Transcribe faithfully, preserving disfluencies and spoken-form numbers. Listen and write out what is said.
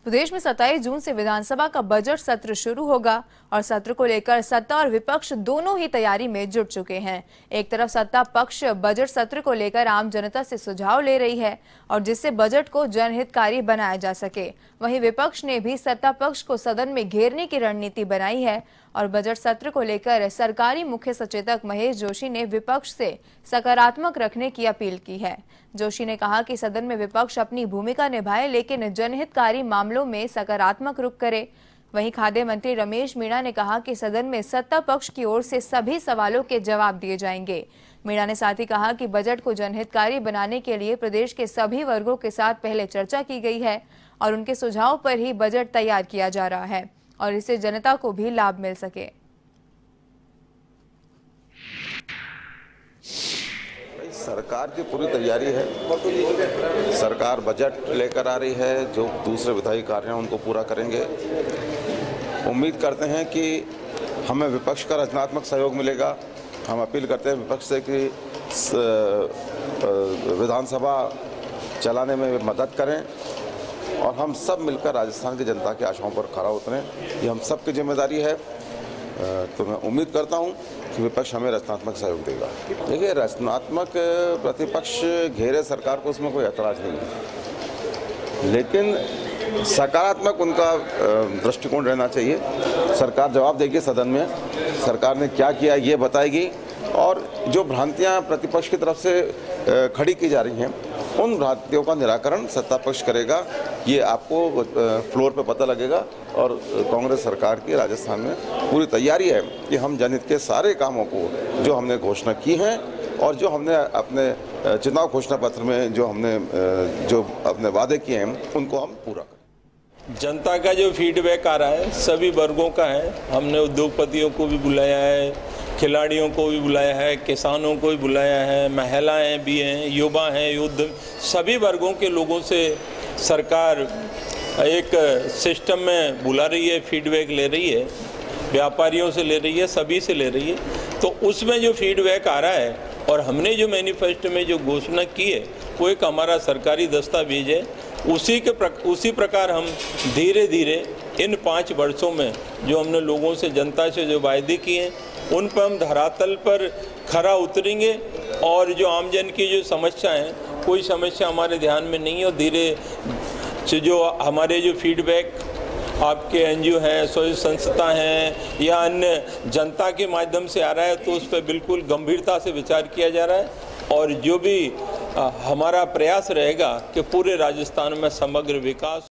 प्रदेश में सत्ताईस जून से विधानसभा का बजट सत्र शुरू होगा और सत्र को लेकर सत्ता और विपक्ष दोनों ही तैयारी में जुट चुके हैं। एक तरफ सत्ता पक्ष बजट सत्र को लेकर आम जनता से सुझाव ले रही है और जिससे बजट को जनहितकारी बनाया जा सके, वहीं विपक्ष ने भी सत्ता पक्ष को सदन में घेरने की रणनीति बनाई है और बजट सत्र को लेकर सरकारी मुख्य सचेतक महेश जोशी ने विपक्ष से सकारात्मक रखने की अपील की है। जोशी ने कहा कि सदन में विपक्ष अपनी भूमिका निभाए लेकिन जनहितकारी मामलों में सकारात्मक रुख करे। वहीं खाद्य मंत्री रमेश मीणा ने कहा कि सदन में सत्ता पक्ष की ओर से सभी सवालों के जवाब दिए जाएंगे। मीणा ने साथ ही कहा कि बजट को जनहितकारी बनाने के लिए प्रदेश के सभी वर्गों के साथ पहले चर्चा की गई है और उनके सुझाव पर ही बजट तैयार किया जा रहा है और इससे जनता को भी लाभ मिल सके। सरकार की पूरी तैयारी है। सरकार बजट लेकर आ रही है, जो दूसरे विधायी कार्य हैं उनको पूरा करेंगे। उम्मीद करते हैं कि हमें विपक्ष का रचनात्मक सहयोग मिलेगा। हम अपील करते हैं विपक्ष से कि विधानसभा चलाने में मदद करें और हम सब मिलकर राजस्थान की जनता की आशाओं पर खरा उतरें। ये हम सब की जिम्मेदारी है। तो मैं उम्मीद करता हूं कि विपक्ष हमें रचनात्मक सहयोग देगा। देखिए, रचनात्मक प्रतिपक्ष घेरे सरकार को, उसमें कोई ऐतराज नहीं है, लेकिन सकारात्मक उनका दृष्टिकोण रहना चाहिए। सरकार जवाब देगी सदन में, सरकार ने क्या किया ये बताएगी और जो भ्रांतियां प्रतिपक्ष की तरफ से खड़ी की जा रही हैं उन भ्रांतियों का निराकरण सत्ता पक्ष करेगा। ये आपको फ्लोर पे पता लगेगा और कांग्रेस सरकार की राजस्थान में पूरी तैयारी है कि हम जनहित के सारे कामों को जो हमने घोषणा की हैं और जो हमने अपने चुनाव घोषणा पत्र में जो हमने जो अपने वादे किए हैं उनको हम पूरा करें। जनता का जो फीडबैक आ रहा है सभी वर्गों का है। हमने उद्योगपतियों को भी बुलाया है, खिलाड़ियों को भी बुलाया है, किसानों को भी बुलाया है, महिलाएं भी हैं, युवा हैं, युद्ध सभी वर्गों के लोगों से सरकार एक सिस्टम में बुला रही है, फीडबैक ले रही है, व्यापारियों से ले रही है, सभी से ले रही है। तो उसमें जो फीडबैक आ रहा है और हमने जो मैनिफेस्टो में जो घोषणा की है वो एक हमारा सरकारी दस्तावेज है। उसी के प्रक, उसी प्रकार हम धीरे धीरे इन पाँच वर्षों में जो हमने लोगों से, जनता से जो वायदे किए हैं उन पर हम धरातल पर खरा उतरेंगे और जो आमजन की जो समस्या है, कोई समस्या हमारे ध्यान में नहीं है और धीरे से जो हमारे जो फीडबैक आपके एनजीओ हैं, स्वयं संस्था हैं या अन्य जनता के माध्यम से आ रहा है तो उस पर बिल्कुल गंभीरता से विचार किया जा रहा है और जो भी आ, हमारा प्रयास रहेगा कि पूरे राजस्थान में समग्र विकास